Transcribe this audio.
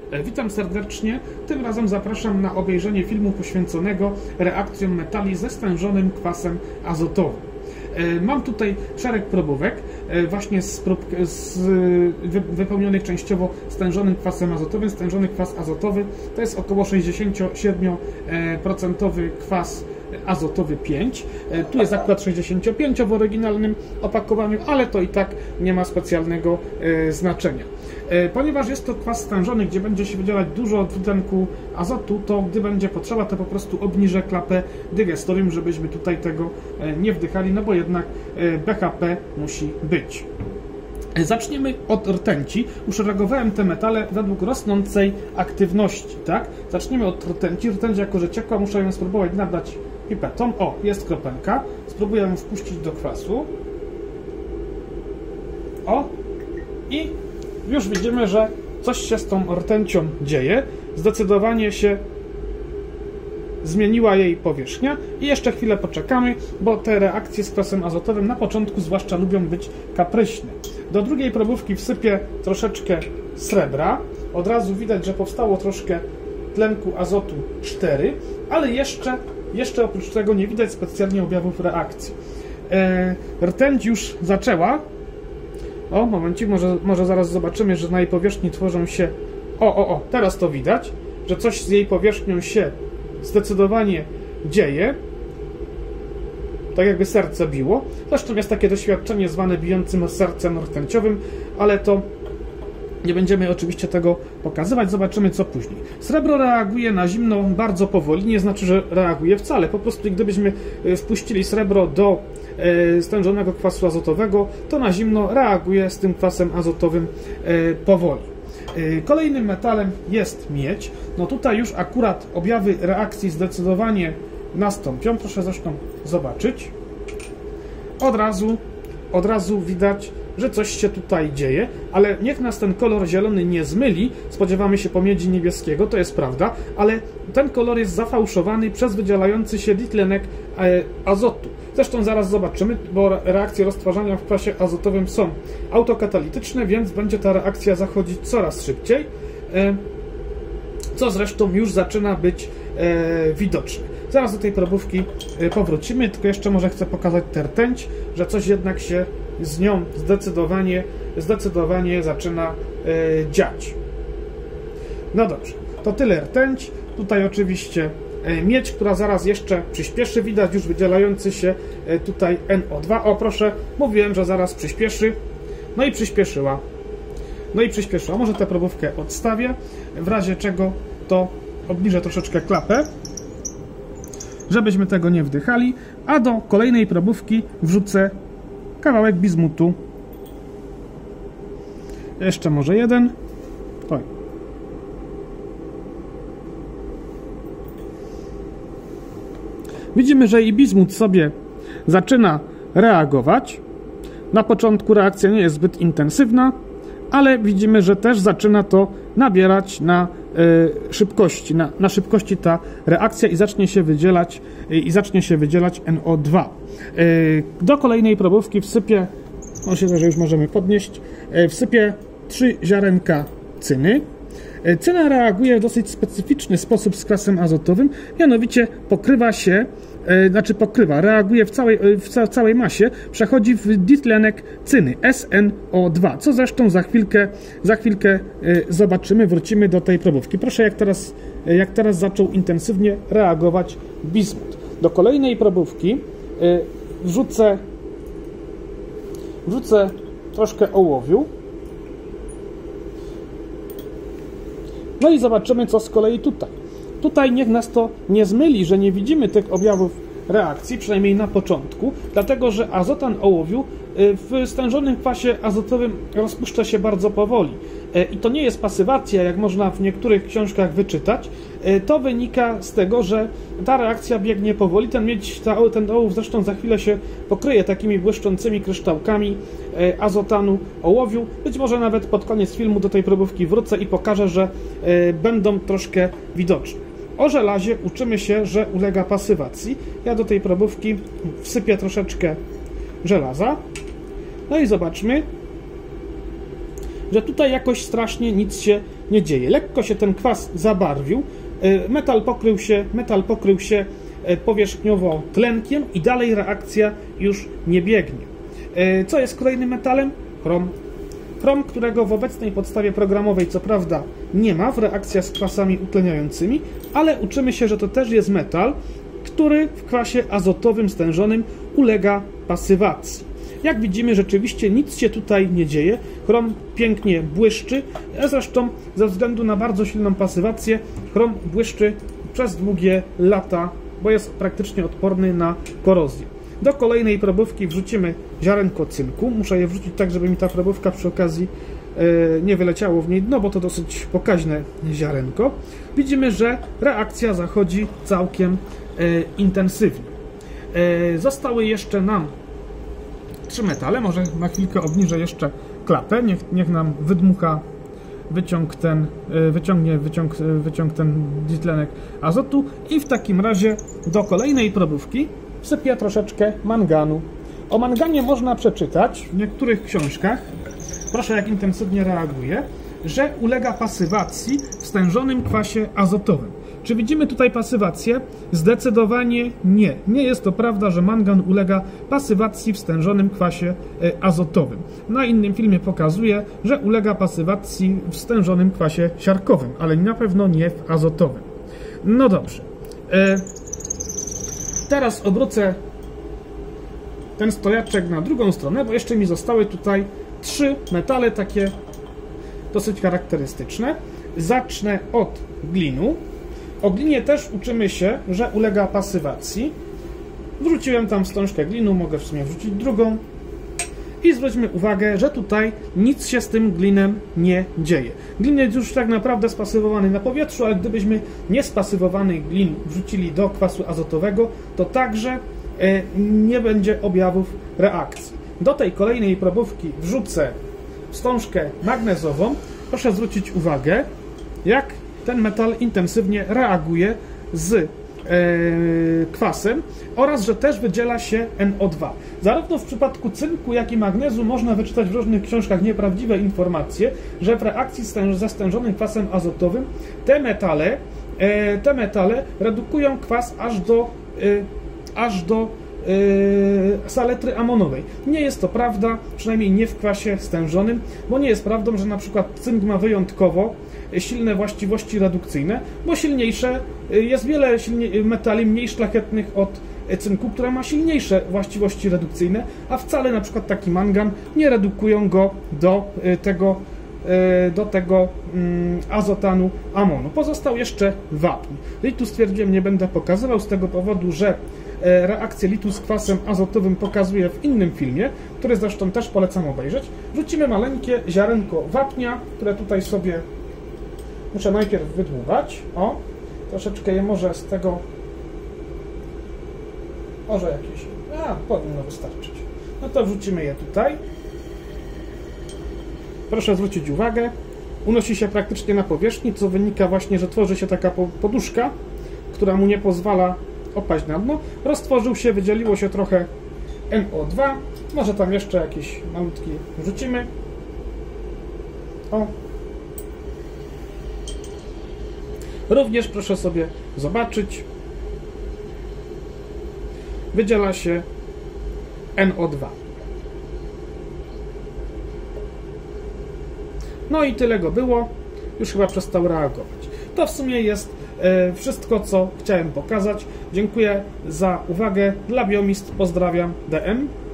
Witam serdecznie. Tym razem zapraszam na obejrzenie filmu poświęconego reakcjom metali ze stężonym kwasem azotowym. Mam tutaj szereg probówek właśnie wypełnionych częściowo stężonym kwasem azotowym. Stężony kwas azotowy to jest około 67% kwas azotowy 5. Tu jest akurat 65 w oryginalnym opakowaniu, ale to i tak nie ma specjalnego znaczenia. Ponieważ jest to kwas stężony, gdzie będzie się wydzielać dużo dwutlenku azotu, to gdy będzie potrzeba, to po prostu obniżę klapę dygestorium, żebyśmy tutaj tego nie wdychali, no bo jednak BHP musi być. Zaczniemy od rtęci. Uszeregowałem te metale według rosnącej aktywności, tak? Zaczniemy od rtęci. Rtęć jako że ciekła, muszę ją spróbować nabrać pipetą. O, jest kropelka. Spróbuję ją wpuścić do kwasu. O! I już widzimy, że coś się z tą rtęcią dzieje. Zdecydowanie się zmieniła jej powierzchnia i jeszcze chwilę poczekamy, bo te reakcje z kwasem azotowym na początku zwłaszcza lubią być kapryśne. Do drugiej probówki wsypię troszeczkę srebra. Od razu widać, że powstało troszkę tlenku azotu 4, ale jeszcze oprócz tego nie widać specjalnie objawów reakcji. Rtęć już zaczęła. O, momencik, może zaraz zobaczymy, że na jej powierzchni tworzą się... O, teraz to widać, że coś z jej powierzchnią się zdecydowanie dzieje. Tak jakby serce biło. Zresztą jest takie doświadczenie zwane bijącym sercem rtęciowym, ale to nie będziemy oczywiście tego pokazywać. Zobaczymy co później. Srebro reaguje na zimno bardzo powoli, nie znaczy, że reaguje wcale. Po prostu gdybyśmy wpuścili srebro do stężonego kwasu azotowego, to na zimno reaguje z tym kwasem azotowym powoli. Kolejnym metalem jest miedź. No tutaj już akurat objawy reakcji zdecydowanie nastąpią. Proszę zresztą zobaczyć. Od razu widać, że coś się tutaj dzieje, ale niech nas ten kolor zielony nie zmyli. Spodziewamy się pomiedzi niebieskiego, to jest prawda, ale ten kolor jest zafałszowany przez wydzielający się ditlenek azotu. Zresztą zaraz zobaczymy, bo reakcje roztwarzania w kwasie azotowym są autokatalityczne, więc będzie ta reakcja zachodzić coraz szybciej, co zresztą już zaczyna być widoczne. Zaraz do tej probówki powrócimy, tylko jeszcze może chcę pokazać tę rtęć, że coś jednak się z nią zdecydowanie zaczyna dziać. No dobrze, to tyle rtęć. Tutaj oczywiście miedź, która zaraz jeszcze przyspieszy. Widać już wydzielający się tutaj NO2. O, proszę, mówiłem, że zaraz przyspieszy. No i przyspieszyła. Może tę probówkę odstawię. W razie czego to obniżę troszeczkę klapę, żebyśmy tego nie wdychali. A do kolejnej probówki wrzucę kawałek bizmutu. Jeszcze może jeden. Oj. Widzimy, że i bizmut sobie zaczyna reagować. Na początku reakcja nie jest zbyt intensywna, ale widzimy, że też zaczyna to nabierać na szybkości. Na szybkości ta reakcja i zacznie się wydzielać NO2. Do kolejnej probówki wsypię, myślę, że już możemy podnieść, wsypię 3 ziarenka cyny. Cyna reaguje w dosyć specyficzny sposób z kwasem azotowym, mianowicie reaguje w całej masie, przechodzi w ditlenek cyny, SNO2, co zresztą za chwilkę zobaczymy, wrócimy do tej probówki. Proszę, jak teraz zaczął intensywnie reagować bizmut. Do kolejnej probówki wrzucę troszkę ołowiu. No i zobaczymy, co z kolei tutaj. Tutaj niech nas to nie zmyli, że nie widzimy tych objawów reakcji, przynajmniej na początku, dlatego że azotan ołowiu w stężonym kwasie azotowym rozpuszcza się bardzo powoli. I to nie jest pasywacja, jak można w niektórych książkach wyczytać. To wynika z tego, że ta reakcja biegnie powoli. Ten ołów zresztą za chwilę się pokryje takimi błyszczącymi kryształkami azotanu ołowiu. Być może nawet pod koniec filmu do tej probówki wrócę i pokażę, że będą troszkę widoczne. O żelazie uczymy się, że ulega pasywacji. Ja do tej probówki wsypię troszeczkę żelaza. No i zobaczmy. że tutaj jakoś strasznie nic się nie dzieje. Lekko się ten kwas zabarwił, metal pokrył się powierzchniowo tlenkiem i dalej reakcja już nie biegnie. Co jest kolejnym metalem? Chrom. Chrom, którego w obecnej podstawie programowej co prawda nie ma w reakcjach z kwasami utleniającymi, ale uczymy się, że to też jest metal, który w kwasie azotowym stężonym ulega pasywacji. Jak widzimy, rzeczywiście nic się tutaj nie dzieje. Chrom pięknie błyszczy, a zresztą ze względu na bardzo silną pasywację chrom błyszczy przez długie lata, bo jest praktycznie odporny na korozję. Do kolejnej probówki wrzucimy ziarenko cynku. Muszę je wrzucić tak, żeby mi ta probówka przy okazji nie wyleciało w niej dno, bo to dosyć pokaźne ziarenko. Widzimy, że reakcja zachodzi całkiem intensywnie. Zostały jeszcze nam 3 metale. Może na chwilkę obniżę jeszcze klapę. Niech nam wydmucha wyciąg ten dwutlenek azotu i w takim razie do kolejnej probówki wsypię troszeczkę manganu. O manganie można przeczytać w niektórych książkach, proszę jak intensywnie reaguje, że ulega pasywacji w stężonym kwasie azotowym. Czy widzimy tutaj pasywację? Zdecydowanie nie. Nie jest to prawda, że mangan ulega pasywacji w stężonym kwasie azotowym. Na innym filmie pokazuje, że ulega pasywacji w stężonym kwasie siarkowym, ale na pewno nie w azotowym. No dobrze. Teraz obrócę ten stojaczek na drugą stronę, bo jeszcze mi zostały tutaj 3 metale takie dosyć charakterystyczne. Zacznę od glinu. O glinie też uczymy się, że ulega pasywacji. Wrzuciłem tam wstążkę glinu, mogę w sumie wrzucić drugą. I zwróćmy uwagę, że tutaj nic się z tym glinem nie dzieje. Glin jest już tak naprawdę spasywowany na powietrzu, ale gdybyśmy niespasywowany glin wrzucili do kwasu azotowego, to także nie będzie objawów reakcji. Do tej kolejnej probówki wrzucę wstążkę magnezową. Proszę zwrócić uwagę, jak ten metal intensywnie reaguje z kwasem oraz, że też wydziela się NO2. Zarówno w przypadku cynku, jak i magnezu można wyczytać w różnych książkach nieprawdziwe informacje, że w reakcji ze stężonym kwasem azotowym te metale redukują kwas aż do saletry amonowej. Nie jest to prawda, przynajmniej nie w kwasie stężonym, bo nie jest prawdą, że na przykład cynk ma wyjątkowo silne właściwości redukcyjne, bo jest wiele metali mniej szlachetnych od cynku, które ma silniejsze właściwości redukcyjne, a wcale na przykład taki mangan nie redukują go do tego azotanu amonu. Pozostał jeszcze wapń. Litu stwierdziłem, nie będę pokazywał z tego powodu, że reakcję litu z kwasem azotowym pokazuję w innym filmie, który zresztą też polecam obejrzeć. Wrzucimy maleńkie ziarenko wapnia, które tutaj sobie muszę najpierw wydłubać. O, troszeczkę je może z tego, może jakieś, powinno wystarczyć. No to wrzucimy je tutaj. Proszę zwrócić uwagę, unosi się praktycznie na powierzchni, co wynika właśnie, że tworzy się taka poduszka, która mu nie pozwala opaść na dno. Roztworzył się, wydzieliło się trochę NO2. Może tam jeszcze jakiś malutki wrzucimy. O. Również proszę sobie zobaczyć, wydziela się NO2. No i tyle go było. Już chyba przestał reagować. To w sumie jest wszystko, co chciałem pokazać. Dziękuję za uwagę. Dla Biomist pozdrawiam, DM.